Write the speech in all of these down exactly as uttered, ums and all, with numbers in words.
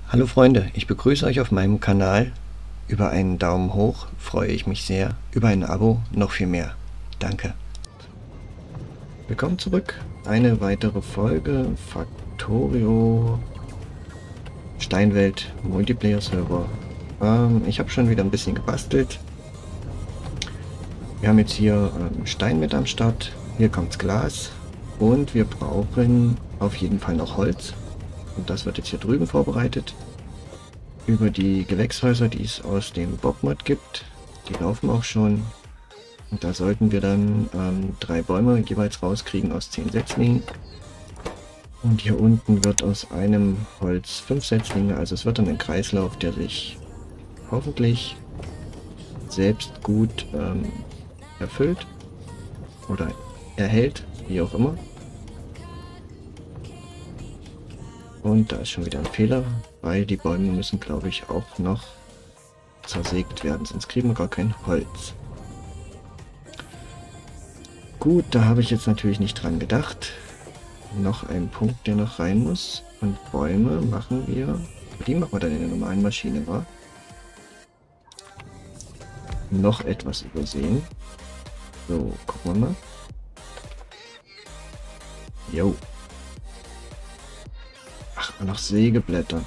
Hallo Freunde, ich begrüße euch auf meinem Kanal. Über einen Daumen hoch freue ich mich sehr, über ein Abo noch viel mehr. Danke. Willkommen zurück. Eine weitere Folge Factorio Steinwelt Multiplayer Server. Ähm, ich habe schon wieder ein bisschen gebastelt. Wir haben jetzt hier ähm, Stein mit am Start. Hier kommt's Glas. Und wir brauchen auf jeden Fall noch Holz. Und das wird jetzt hier drüben vorbereitet. Über die Gewächshäuser, die es aus dem Bockmod gibt. Die laufen auch schon. Und da sollten wir dann ähm, drei Bäume jeweils rauskriegen aus zehn Setzlingen. Und hier unten wird aus einem Holz fünf Setzlinge. Also es wird dann ein Kreislauf, der sich hoffentlich selbst gut ähm, erfüllt. Oder erhält, wie auch immer. Und da ist schon wieder ein Fehler, weil die Bäume müssen, glaube ich, auch noch zersägt werden, sonst kriegen wir gar kein Holz. Gut, da habe ich jetzt natürlich nicht dran gedacht. Noch ein Punkt, der noch rein muss. Und Bäume machen wir... Die machen wir dann in der normalen Maschine, wa? Noch etwas übersehen. So, gucken wir mal. Jo. Ach, noch Sägeblätter.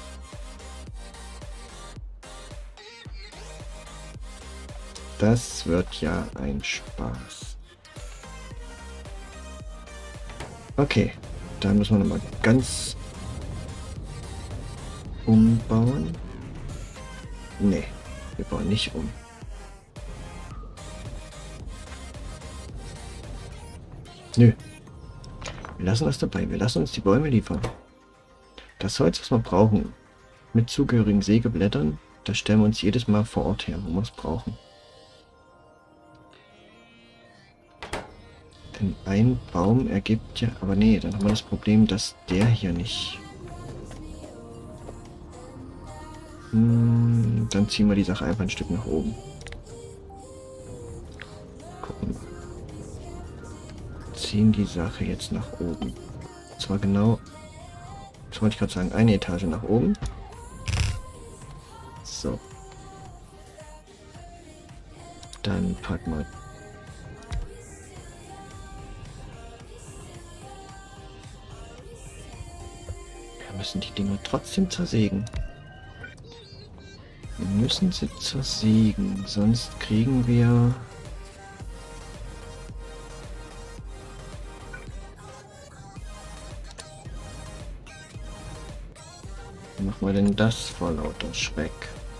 Das wird ja ein Spaß. Okay, dann müssen wir nochmal ganz umbauen. Nee, wir bauen nicht um. Nö. Wir lassen das dabei. Wir lassen uns die Bäume liefern. Das Holz, was wir brauchen, mit zugehörigen Sägeblättern, das stellen wir uns jedes Mal vor Ort her, wo wir es brauchen. Denn ein Baum ergibt ja... Aber nee, dann haben wir das Problem, dass der hier nicht... Hm, dann ziehen wir die Sache einfach ein Stück nach oben. Gucken wir. Ziehen die Sache jetzt nach oben. Und zwar genau... Das wollte ich gerade sagen, eine Etage nach oben. So. Dann packen wir... Wir müssen die Dinger trotzdem zersägen. Wir müssen sie zersägen, sonst kriegen wir... Wie machen wir denn das vor lauter Schreck?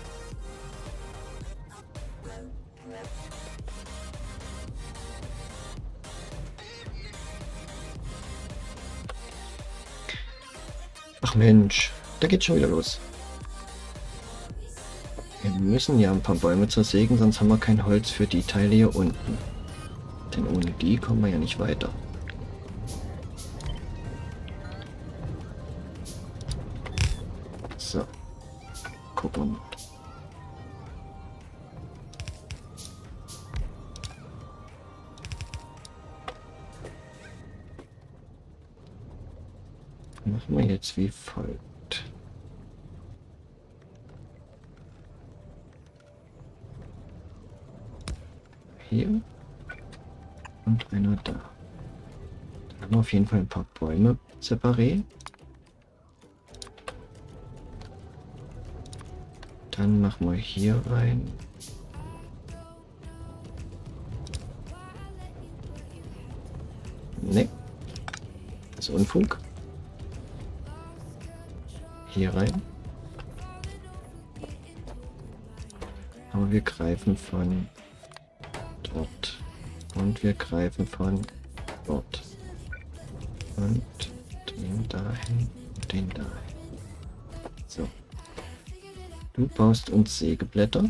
Ach Mensch, da geht schon wieder los. Wir müssen ja ein paar Bäume zersägen, sonst haben wir kein Holz für die Teile hier unten. Denn ohne die kommen wir ja nicht weiter. So, gucken wir mal. Machen wir jetzt wie folgt. Hier und einer da. Da haben wir auf jeden Fall ein paar Bäume separat. Dann machen wir hier rein. Ne, das ist Unfug. Hier rein. Aber wir greifen von dort. Und wir greifen von dort. Und den dahin und den dahin. So. Du baust uns Sägeblätter.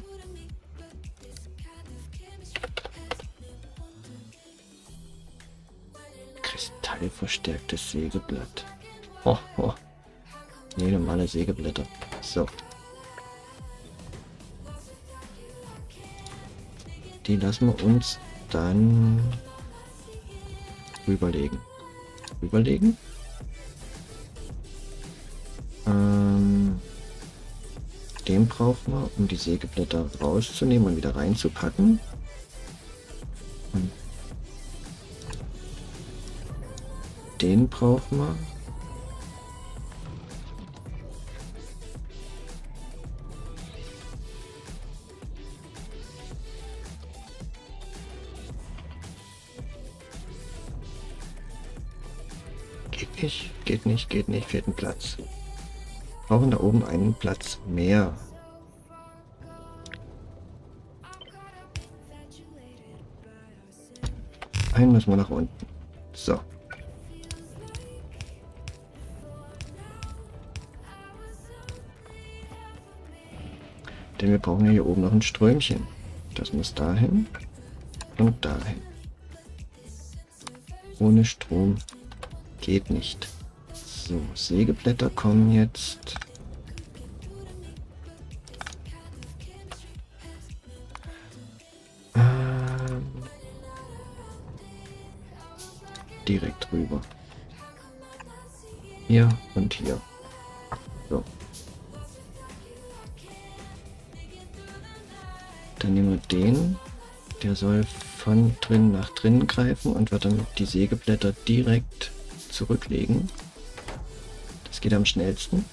Kristallverstärktes Sägeblatt. Oh, oh. Nee, normale Sägeblätter. So. Die lassen wir uns dann rüberlegen. Rüberlegen. Ähm, brauchen wir, um die Sägeblätter rauszunehmen und wieder reinzupacken. Und den brauchen wir. Geht nicht, geht nicht, geht nicht, fehlt ein Platz. Wir brauchen da oben einen Platz mehr. Einen müssen wir nach unten. So. Denn wir brauchen hier oben noch ein Strömchen. Das muss dahin und dahin. Ohne Strom geht nicht. So, Sägeblätter kommen jetzt. Ähm, direkt rüber. Hier und hier. So. Dann nehmen wir den. Der soll von drin nach drinnen greifen und wird dann die Sägeblätter direkt zurücklegen. Das geht am schnellsten.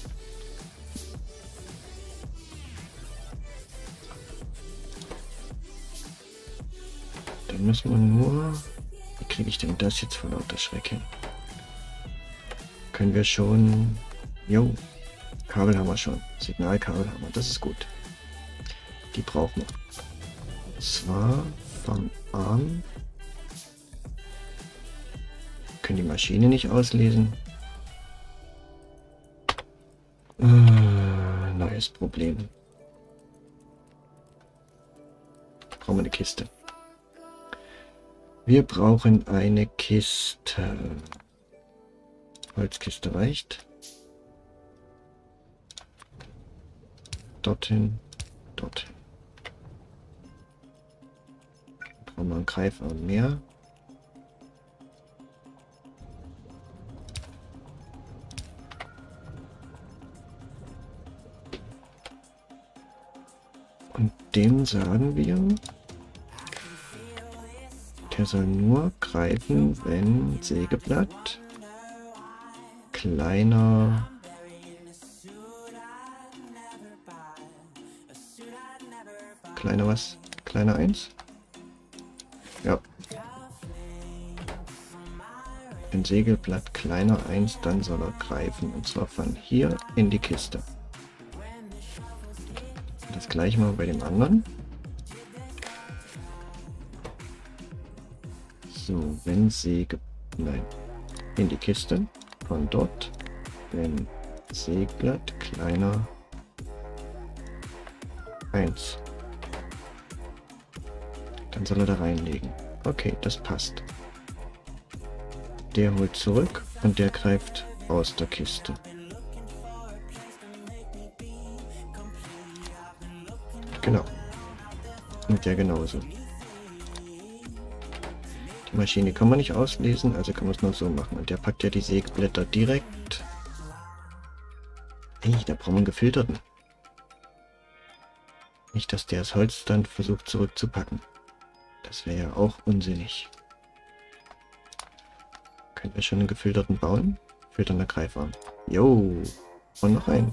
Dann müssen wir nur... Wie kriege ich denn das jetzt vor lauter Schreck hin? Können wir schon... Jo, Kabel haben wir schon. Signalkabel haben wir. Das ist gut. Die brauchen wir. Zwar vom Arm. Können die Maschine nicht auslesen. Äh, neues Problem. Brauchen wir eine Kiste. Wir brauchen eine Kiste. Holzkiste reicht. Dorthin, dorthin. Brauchen wir einen Greifarm mehr. Und dem sagen wir, der soll nur greifen, wenn Sägeblatt kleiner kleiner was? Kleiner eins? Ja. Wenn Sägeblatt kleiner eins, dann soll er greifen. Und zwar von hier in die Kiste. Das gleiche mal bei dem anderen. So, wenn Säge... Nein. In die Kiste. Von dort. Wenn Sägeblatt kleiner eins. Dann soll er da reinlegen. Okay, das passt. Der holt zurück und der greift aus der Kiste. Genau. Und der genauso. Die Maschine kann man nicht auslesen, also kann man es nur so machen. Und der packt ja die Sägeblätter direkt. Ey, da braucht man einen gefilterten. Nicht, dass der das Holz dann versucht zurückzupacken. Das wäre ja auch unsinnig. Können wir schon einen gefilterten bauen? Filternder Greifarm. Jo. Und noch einen.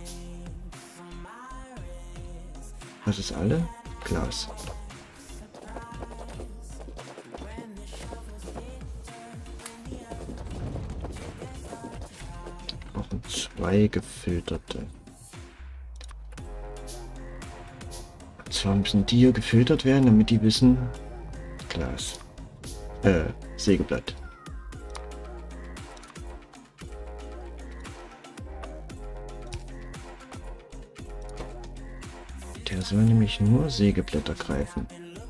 Was ist alle? Glas. Wir brauchen zwei gefilterte. Und zwar müssen die hier gefiltert werden, damit die wissen... Glas. Äh, Sägeblatt. Der soll nämlich nur Sägeblätter greifen.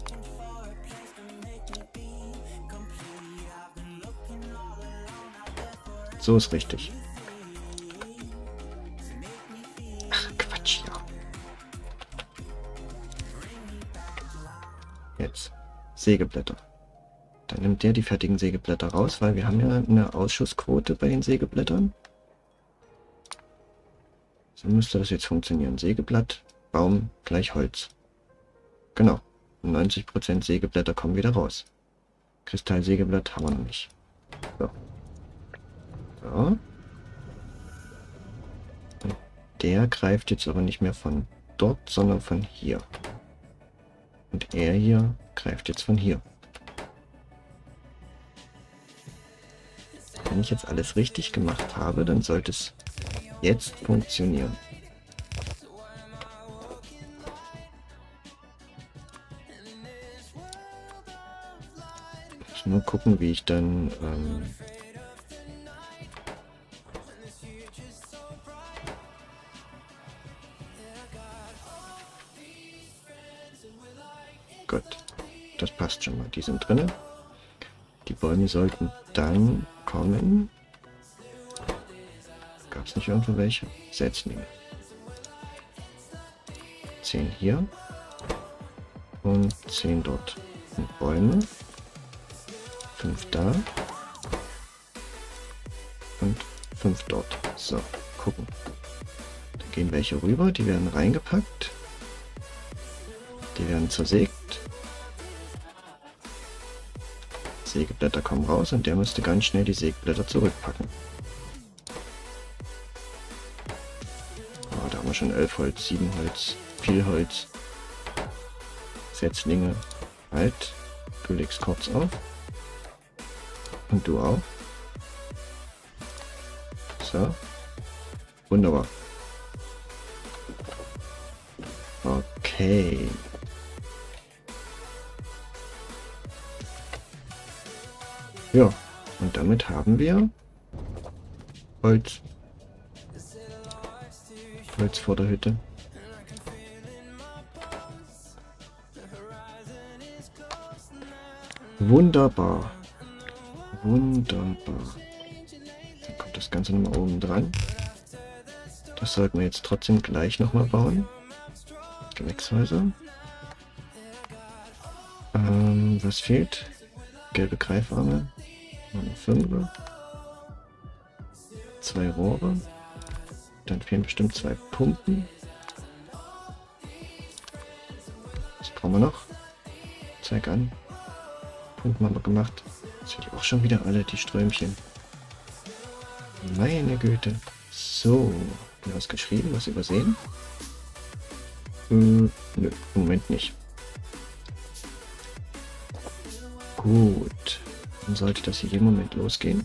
So ist richtig. Ach, Quatsch, ja. Jetzt. Sägeblätter. Dann nimmt der die fertigen Sägeblätter raus, weil wir haben ja eine Ausschussquote bei den Sägeblättern. So müsste das jetzt funktionieren. Sägeblatt, Baum gleich Holz. Genau. neunzig Prozent Sägeblätter kommen wieder raus. Kristallsägeblatt haben wir noch nicht. So. So. Und der greift jetzt aber nicht mehr von dort, sondern von hier. Und er hier greift jetzt von hier. Wenn ich jetzt alles richtig gemacht habe, dann sollte es jetzt funktionieren. Ich muss nur gucken, wie ich dann ähm, gut, das passt schon mal. Die sind drin. Die Bäume sollten dann kommen. Gab es nicht irgendwo welche? Setzlinge. zehn hier. Und zehn dort. Und Bäume. fünf da. Und fünf dort. So, gucken. Dann gehen welche rüber. Die werden reingepackt. Die werden zersägt. Sägeblätter kommen raus und der müsste ganz schnell die Sägeblätter zurückpacken. Oh, da haben wir schon elf Holz, sieben Holz, viel Holz. Setzlinge, halt, du legst kurz auf. Und du auch. So. Wunderbar. Okay. Ja, und damit haben wir Holz. Holz vor der Hütte. Wunderbar. Wunderbar. Dann kommt das Ganze nochmal oben dran. Das sollten wir jetzt trotzdem gleich nochmal bauen. Gewächshäuser. Ähm, was fehlt? Gelbe Greifarme. Eine Fünfer. Zwei Rohre. Dann fehlen bestimmt zwei Pumpen. Was brauchen wir noch? Zeig an. Pumpen haben wir gemacht. Jetzt sind die auch schon wieder alle, die Strömchen. Meine Güte. So. Was geschrieben? Was übersehen? Äh, nö, im Moment nicht. Gut. Dann sollte das hier im Moment losgehen.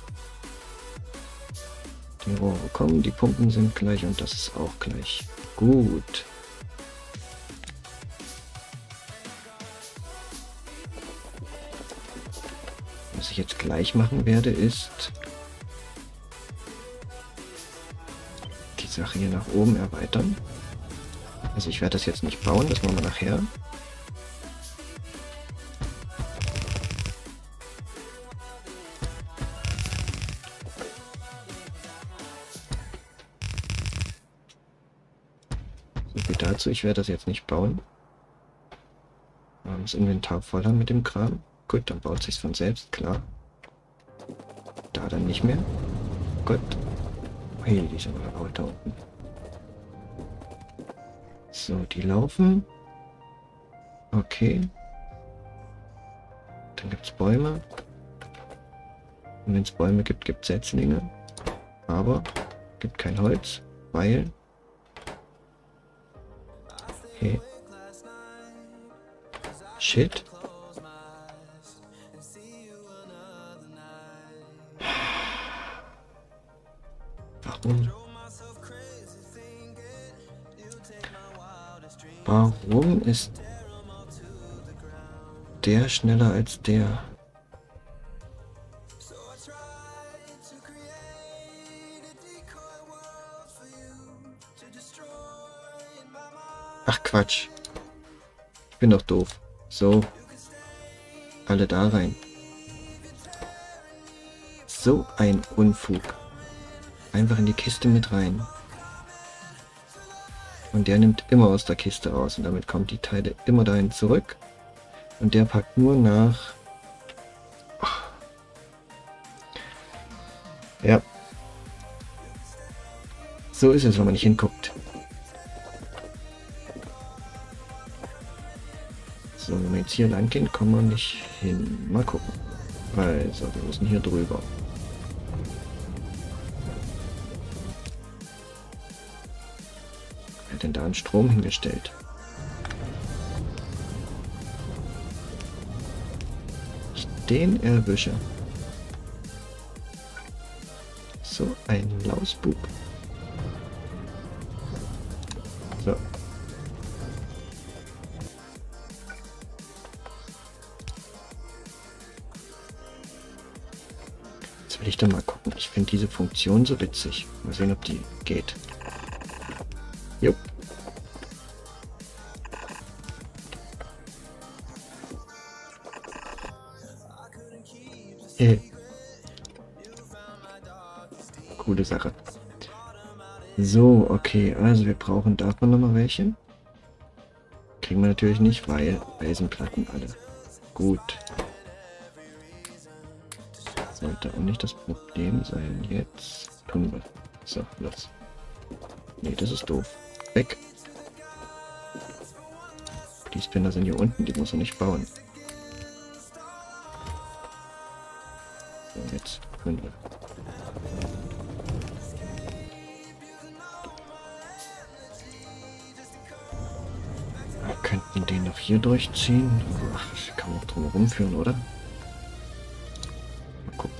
Die Rohre kommen, die Pumpen sind gleich und das ist auch gleich. Gut. Was ich jetzt gleich machen werde, ist die Sache hier nach oben erweitern. Also ich werde das jetzt nicht bauen, das machen wir nachher. So viel dazu, ich werde das jetzt nicht bauen. Wir haben das Inventar voll haben mit dem Kram. Gut, dann baut sich's von selbst, klar. Da dann nicht mehr. Gut. Hey, die sind aber laut da unten. So, die laufen. Okay. Dann gibt es Bäume. Und wenn es Bäume gibt, gibt es Setzlinge. Aber gibt kein Holz, weil... Okay. Shit. Warum? Warum ist der schneller als der? Ach Quatsch. Ich bin doch doof. So. Alle da rein. So ein Unfug. Einfach in die Kiste mit rein. Und der nimmt immer aus der Kiste raus und damit kommen die Teile immer dahin zurück. Und der packt nur nach... Ja. So ist es, wenn man nicht hinguckt. So, wenn wir jetzt hier lang gehen, kommen wir nicht hin. Mal gucken. Also, wir müssen hier drüber. Wer hat denn da einen Strom hingestellt? Ich den erwische. So ein Lausbub. So. Jetzt will ich da mal gucken. Ich finde diese Funktion so witzig. Mal sehen, ob die geht. Jupp. Hey. Coole Sache. So, okay, also wir brauchen davon nochmal welche. Kriegen wir natürlich nicht, weil Eisenplatten alle. Gut. Sollte auch nicht das Problem sein. Jetzt tun wir. So, los. Nee, das ist doof. Weg. Die Spinner sind hier unten, die muss er nicht bauen. So, jetzt können wir. Wir könnten den noch hier durchziehen. Ach, kann man auch drum herum führen, oder? Mal gucken.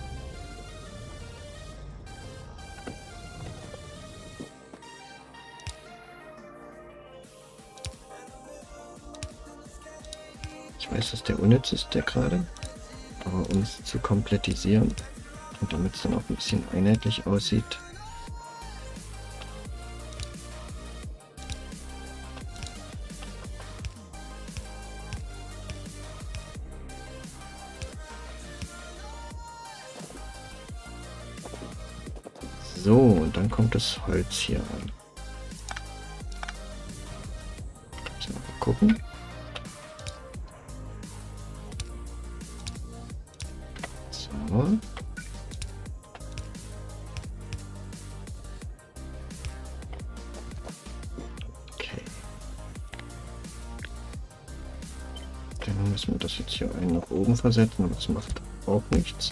Ich weiß, dass der unnütz ist, der gerade. Aber um es zu komplettisieren und damit es dann auch ein bisschen einheitlich aussieht, so, und dann kommt das Holz hier an. So, mal gucken. So. Okay. Dann müssen wir das jetzt hier einen nach oben versetzen, aber das macht auch nichts.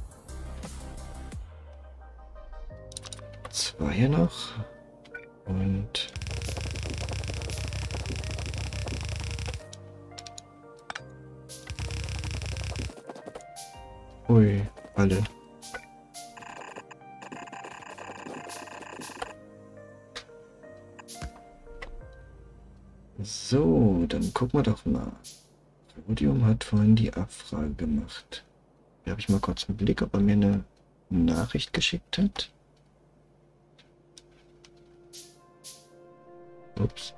Zwei noch. Und ui, alle. So, dann gucken wir doch mal. Rodium hat vorhin die Abfrage gemacht. Da habe ich mal kurz einen Blick, ob er mir eine Nachricht geschickt hat. Ups.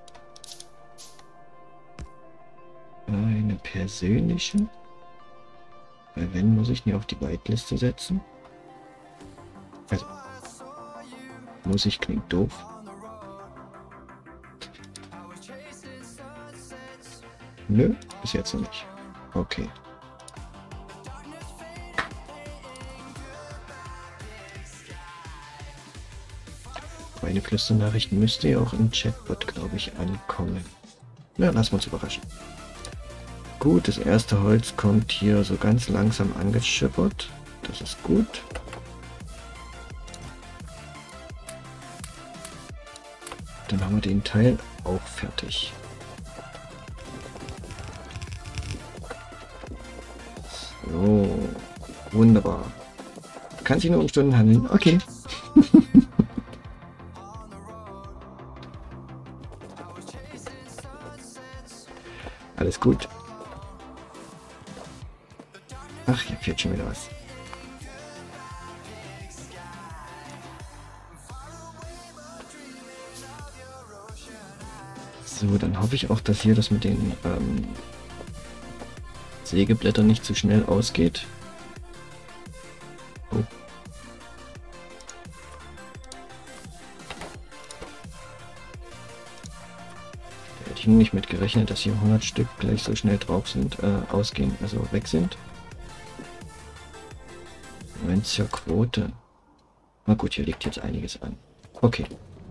Eine persönliche. Weil wenn, muss ich nie auf die Whiteliste setzen. Also. Muss ich, klingt doof. Nö, bis jetzt noch nicht. Okay. Meine Flüsternachrichten müsste ja auch im Chatbot, glaube ich, ankommen. Ja, lassen wir uns überraschen. Gut, das erste Holz kommt hier so ganz langsam angeschippert. Das ist gut. Dann haben wir den Teil auch fertig. So, wunderbar. Kann sich nur um Stunden handeln. Okay. Alles gut. Ach, hier fehlt schon wieder was. So, dann hoffe ich auch, dass hier das mit den ähm, Sägeblättern nicht zu schnell ausgeht. Oh. Da hätte ich nicht mit gerechnet, dass hier hundert Stück gleich so schnell drauf sind, äh, ausgehen, also weg sind. neunziger Quote. Na gut, hier liegt jetzt einiges an. Okay.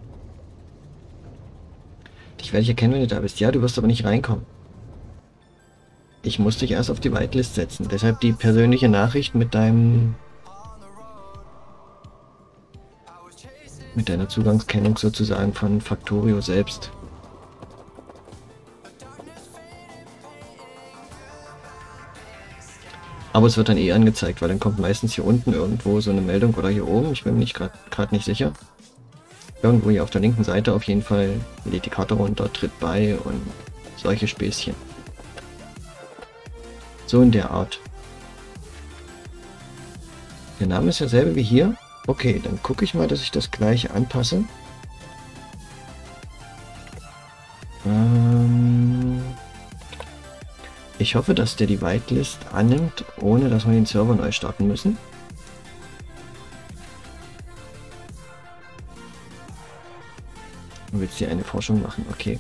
Dich werde ich erkennen, wenn du da bist. Ja, du wirst aber nicht reinkommen. Ich muss dich erst auf die Whitelist setzen. Deshalb die persönliche Nachricht mit deinem... mit deiner Zugangskennung sozusagen von Factorio selbst. Aber es wird dann eh angezeigt, weil dann kommt meistens hier unten irgendwo so eine Meldung oder hier oben. Ich bin mir nicht gerade nicht sicher. Irgendwo hier auf der linken Seite auf jeden Fall lädt die Karte runter, tritt bei und solche Späßchen. So in der Art. Der Name ist derselbe wie hier. Okay, dann gucke ich mal, dass ich das gleiche anpasse. Ähm ich hoffe, dass der die Whitelist annimmt, ohne dass wir den Server neu starten müssen. Du willst hier eine Forschung machen, okay.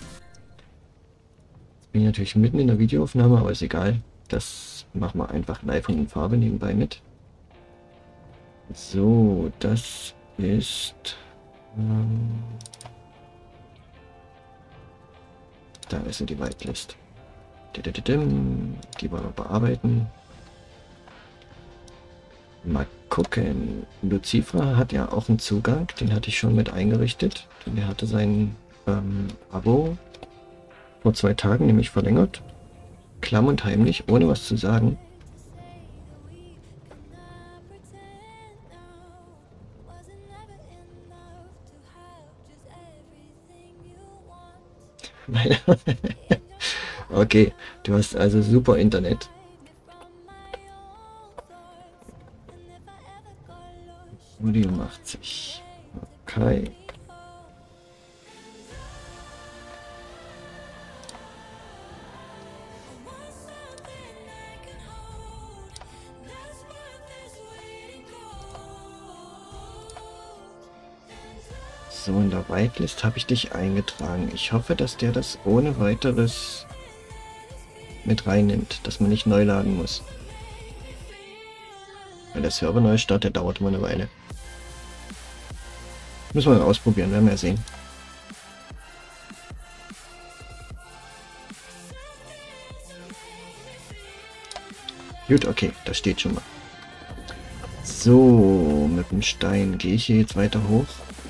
Jetzt bin ich natürlich mitten in der Videoaufnahme, aber ist egal. Das machen wir einfach live und in Farbe nebenbei mit. So, das ist... Ähm, da ist die Whitelist. Die wollen wir bearbeiten. Mal gucken. Lucifer hat ja auch einen Zugang, den hatte ich schon mit eingerichtet. Der hatte sein ähm, Abo vor zwei Tagen nämlich verlängert. Klamm und heimlich, ohne was zu sagen. Okay, du hast also super Internet. Studium achtzig. Okay. So, in der Whitelist habe ich dich eingetragen. Ich hoffe, dass der das ohne weiteres mit reinnimmt, dass man nicht neu laden muss. Weil der Server neu startet, der dauert immer eine Weile. Müssen wir mal ausprobieren, werden wir ja sehen. Gut, okay, das steht schon mal. So, mit dem Stein gehe ich hier jetzt weiter hoch.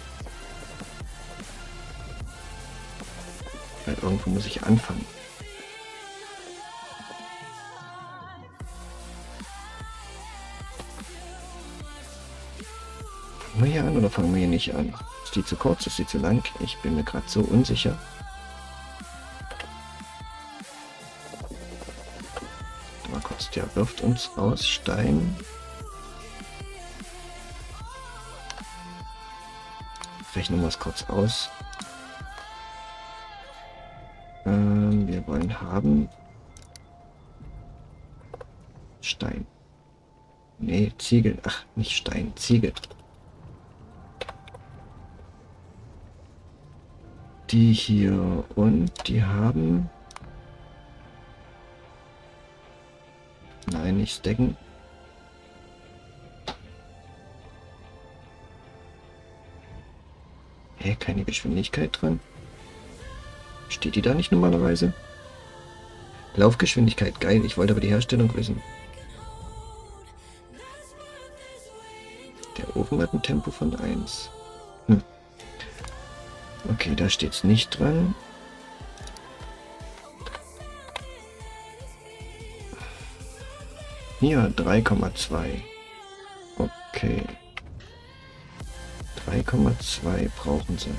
Weil irgendwo muss ich anfangen. Fangen wir hier an oder fangen wir hier nicht an? Ist die zu kurz, ist die zu lang? Ich bin mir gerade so unsicher. Mal kurz, der wirft uns raus. Stein. Rechnen wir es kurz aus. Ähm, wir wollen haben Stein. Nee, Ziegel. Ach, nicht Stein, Ziegel. Die hier und die haben... Nein, nicht stacken. Hä, keine Geschwindigkeit dran? Steht die da nicht normalerweise? Laufgeschwindigkeit, geil. Ich wollte aber die Herstellung wissen. Der Ofen hat ein Tempo von eins. Hm. Okay, da steht es nicht dran. Hier, drei Komma zwei. Okay. drei Komma zwei brauchen sie.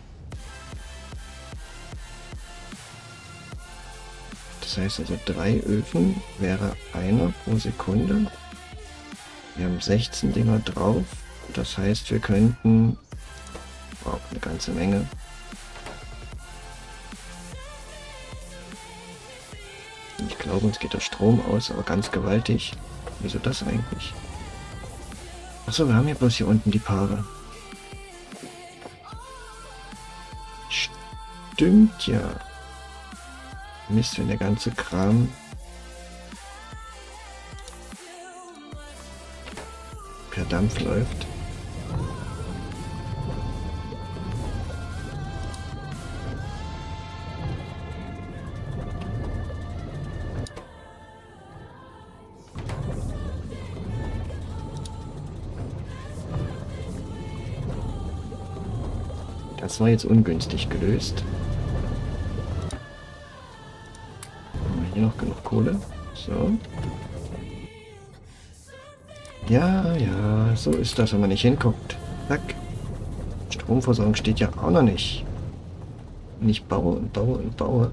Das heißt also, drei Öfen wäre einer pro Sekunde. Wir haben sechzehn Dinger drauf. Das heißt, wir könnten... Wow, eine ganze Menge. Ich glaube, uns geht der Strom aus, aber ganz gewaltig. Wieso das eigentlich? Achso, wir haben ja bloß hier unten die Paare. Stimmt ja. Mist, wenn der ganze Kram per Dampf läuft. Das war jetzt ungünstig gelöst. Haben wir hier noch genug Kohle? So. Ja, ja, so ist das, wenn man nicht hinguckt. Zack. Stromversorgung steht ja auch noch nicht. Und ich baue und baue und baue.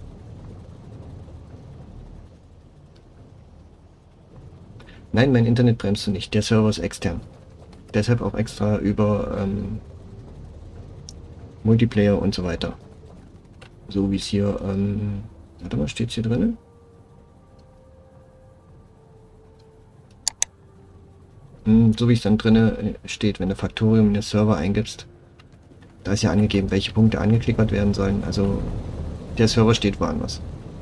Nein, mein Internet bremst du nicht. Der Server ist extern. Deshalb auch extra über ähm, Multiplayer und so weiter. So wie es hier, ähm, warte mal, steht es hier drin? Hm, so wie es dann drin steht, wenn du Factorium in den Server eingibst. Da ist ja angegeben, welche Punkte angeklickert werden sollen. Also der Server steht woanders.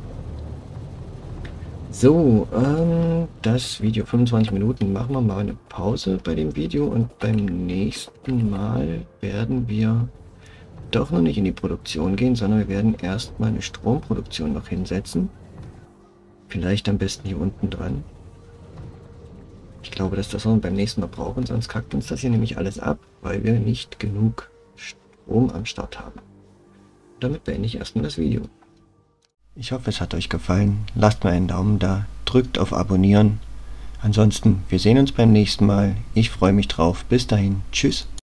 So, ähm, das Video fünfundzwanzig Minuten. Machen wir mal eine Pause bei dem Video und beim nächsten Mal werden wir doch noch nicht in die Produktion gehen, sondern wir werden erstmal eine Stromproduktion noch hinsetzen. Vielleicht am besten hier unten dran. Ich glaube, dass das wir beim nächsten Mal brauchen, sonst kackt uns das hier nämlich alles ab, weil wir nicht genug Strom am Start haben. Damit beende ich erstmal das Video. Ich hoffe, es hat euch gefallen. Lasst mal einen Daumen da, drückt auf Abonnieren. Ansonsten, wir sehen uns beim nächsten Mal. Ich freue mich drauf. Bis dahin. Tschüss.